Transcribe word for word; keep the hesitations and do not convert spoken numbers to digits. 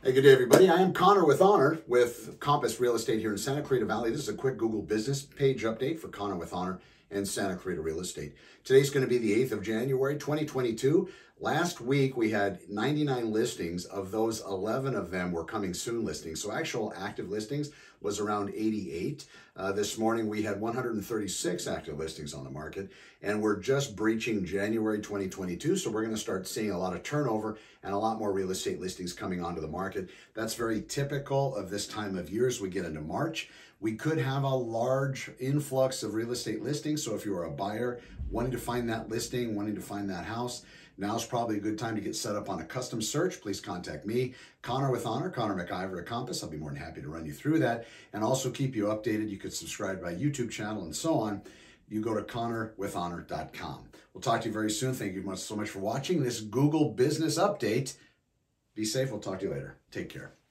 Hey, good day, everybody. I am Connor with Honor with Compass Real Estate here in Santa Clarita Valley. This is a quick Google business page update for Connor with Honor and Santa Clarita Real Estate. Today's going to be the eighth of January, twenty twenty-two. Last week, we had ninety-nine listings. Of those, eleven of them were coming soon listings. So actual active listings was around eighty-eight. Uh, this morning, we had one hundred thirty-six active listings on the market, and we're just breaching January twenty twenty-two. So we're going to start seeing a lot of turnover and a lot more real estate listings coming onto the market. That's very typical of this time of year as we get into March. We could have a large influx of real estate listings. So if you are a buyer wanting to find that listing, wanting to find that house, now's probably a good time to get set up on a custom search. Please contact me, Connor with Honor, Connor McIver at Compass. I'll be more than happy to run you through that and also keep you updated. You could subscribe to my YouTube channel and so on. You go to connor with honor dot com. We'll talk to you very soon. Thank you so much for watching this Google Business Update. Be safe. We'll talk to you later. Take care.